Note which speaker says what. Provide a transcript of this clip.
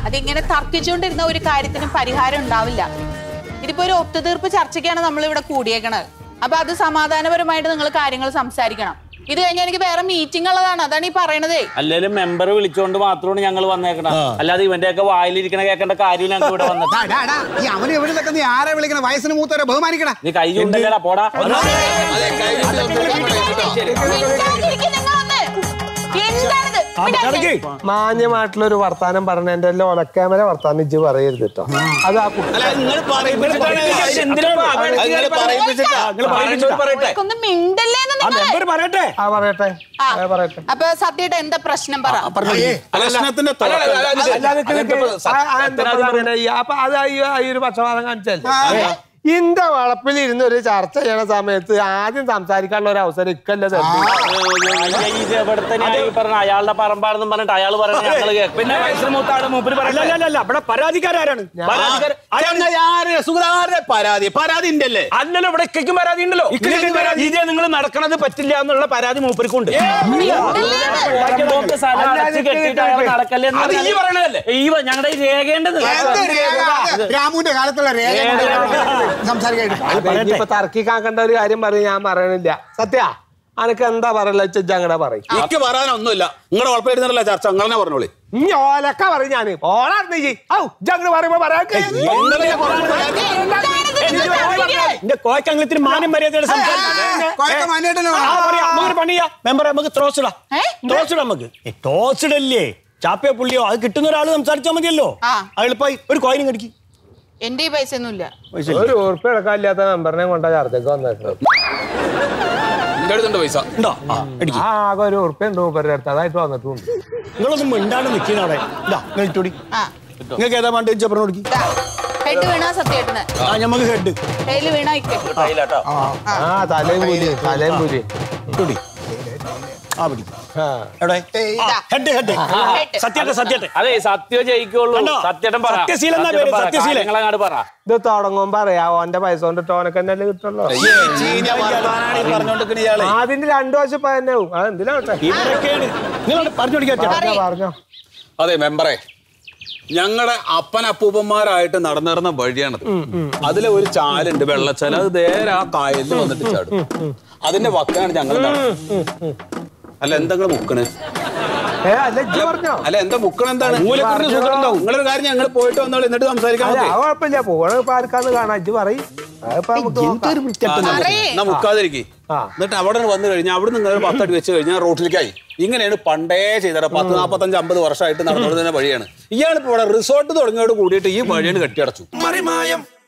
Speaker 1: അതിങ്ങനെ തർക്കിച്ചുകൊണ്ടിരുന്ന ഒരു കാര്യത്തിനും പരിഹാരം ഉണ്ടാവില്ല. ഇതിപ്പോ ഒരു ഒത്തുതീർപ്പ് ചർച്ചയ്ക്കാണ് നമ്മൾ ഇവിടെ കൂടിയേക്കണത്. അപ്പൊ അത് സമാധാനപരമായിട്ട് നിങ്ങൾ കാര്യങ്ങൾ സംസാരിക്കണം. ഇത് കഴിഞ്ഞാൽ എനിക്ക് വേറെ മീറ്റിംഗ് ഉള്ളതാണ്, അതാണ് ഈ പറയണതേ.
Speaker 2: അല്ലേലും മെമ്പർ വിളിച്ചോണ്ട് മാത്രമാണ് ഞങ്ങൾ വന്നേക്കണം, അല്ലാതെ ഇവന്റെ ഒക്കെ വായിലിരിക്കണ കേൾക്കേണ്ട കാര്യം ഞങ്ങൾ ഇവിടെ വന്നത്.
Speaker 3: അവന് എവിടെ നീ ആരെ വിളിക്കണം? വയസ്സിന് മൂത്തവരെ ബഹുമാനിക്കണം.
Speaker 2: നീ കൈ ചൂണ്ടല്ലേടാ പോടാ.
Speaker 4: മാന്യമായിട്ടുള്ളൊരു വർത്താനം പറഞ്ഞതിന്റെ ഒലക്കാമര വർത്താനം ഇജ്ജ് പറയരുത് കേട്ടോ. അത് ആ
Speaker 1: പറയട്ടെ. അപ്പൊ സത്യയുടെ എന്താ പ്രശ്നം പറ.
Speaker 4: അപ്പൊ അത് ഈ ഒരു പക്ഷപാതം കാണിച്ചല്ലേ. ഇന്റെ വളപ്പിലിരുന്ന് ഒരു ചർച്ച ചെയ്യണ സമയത്ത് ആദ്യം സംസാരിക്കാനുള്ള ഒരു അവസരം ഇക്കല്ലേ
Speaker 2: പറഞ്ഞ അയാളുടെ പറമ്പാണെന്നും പറഞ്ഞിട്ട് അയാൾ പറയുന്നത് പിന്നെ
Speaker 5: ഇവിടെ പരാതിക്കാരാണ്.
Speaker 3: പരാതി ഉണ്ടല്ലേ?
Speaker 5: അല്ലല്ലോ, ഇവിടെ ഇക്കും പരാതി ഉണ്ടല്ലോ. ഇതേ നിങ്ങൾ നടക്കണത് പറ്റില്ല എന്നുള്ള പരാതി മൂപ്പർക്കുണ്ട്.
Speaker 2: നടക്കല്ലേ ഞങ്ങളുടെ രേഖേണ്ടത്
Speaker 3: രാമുവിന്റെ കാലത്തുള്ള രേഖ
Speaker 4: ഇപ്പൊ തർക്കിക്കാക്കേണ്ട ഒരു കാര്യം പറയും. ഞാൻ പറയണില്ല. സത്യ അനക്ക് എന്താ പറയല ഞങ്ങളുടെ പറയും.
Speaker 3: എനിക്ക് പറയാനൊന്നുമില്ല. നിങ്ങളുടെ ഉറപ്പായിരുന്നല്ല ചർച്ച അങ്ങനെ പറഞ്ഞോളി.
Speaker 4: ഇനി ഓലക്ക പറയും. ഞാന് ഓളാർന്ന് പറയുമ്പോ
Speaker 5: എന്റെ കോയക്കങ്ങളത്തിന് മാനം മര്യാദയുടെ മെമ്പറെ നമുക്ക് ടോസിടാം. നമുക്ക് ടോസിഡല്ലേ ചാപ്പയോ പുള്ളിയോ അത് കിട്ടുന്ന ഒരാൾ സംസാരിച്ചാൽ മതിയല്ലോ. അയാളിപ്പോ ഒരു കോയിനും കടിക്കും.
Speaker 1: എന്റെ പൈസ ഒന്നുമില്ല.
Speaker 4: ഒരു ഉറുപ്പ് എടുക്കാനില്ലാത്ത മെമ്പറിനെ കൊണ്ടാ ചർച്ചക്ക് വന്നേക്കുന്നത്.
Speaker 3: പൈസ
Speaker 4: ആകെ ഒരു ഉറുപ്പ ഉണ്ട് മൂപ്പരുടെ അടുത്ത്. അതായിട്ട് വന്നിട്ടുണ്ട്.
Speaker 5: നിങ്ങളൊന്നും മിണ്ടാണ്ട് നിൽക്കുന്ന അവിടെ നിങ്ങൾക്ക് ഏതാ വേണ്ട പറഞ്ഞു കൊടുക്കി.
Speaker 1: ഹെഡ് വീണാ സത്യേട്ടന്.
Speaker 5: നമുക്ക് ഹെഡ്
Speaker 1: കയ്യില് വീണാ
Speaker 4: തലയും പൂലി തലയും പൂലി
Speaker 5: ഇട്ടോടി. ആ പിടി
Speaker 2: അതെ സത്യം ജയിക്കുള്ളൂ.
Speaker 4: ഇത് തുടങ്ങും പറയാ. ഓന്റെ പൈസ കൊണ്ടിട്ട് ഓനക്ക് തന്നെ കിട്ടുള്ളൂ. അതിന്റെ 2 വർഷം തന്നെ പറഞ്ഞോ.
Speaker 3: അതെ മെമ്പറെ, ഞങ്ങളുടെ അപ്പനപ്പൂപ്പന്മാരായിട്ട് നടന്നിരുന്ന വഴിയാണത്. അതിലെ ഒരു ചാലുണ്ട്, വെള്ളച്ചാല്. അത് നേരെ ആ കായലിൽ വന്നിട്ട് ചാടും. അതിന്റെ വക്കാണ് ഞങ്ങൾ. അല്ല എന്തെങ്കിലും മുക്കണ്? അല്ല എന്താ മുക്കണ? എന്താണ് നിങ്ങളൊരു കാര്യം ഞങ്ങൾ പോയിട്ട് വന്നോളൂ, എന്നിട്ട് സംസാരിക്കാം.
Speaker 4: കുഴപ്പമില്ല. പോകാന്ന് കാണാം. ഇജ്ജ് പറയും.
Speaker 3: മുക്കാതിരിക്കും. എന്നിട്ട് അവിടെ വന്നു കഴിഞ്ഞാൽ അവിടെ നിങ്ങൾ 10 അടി വെച്ച് കഴിഞ്ഞാൽ റോട്ടിലേക്കായി. ഇങ്ങനെയാണ് പണ്ടേ ചെയ്തത്. 10, 45, 50 വർഷമായിട്ട് നടന്നുകൊണ്ടിരുന്ന വഴിയാണ്. ഇയാളിപ്പോ ഇവിടെ റിസോർട്ട് തുടങ്ങിയോട് കൂടിയിട്ട് ഈ വഴിയാണ് കെട്ടിയടച്ചു.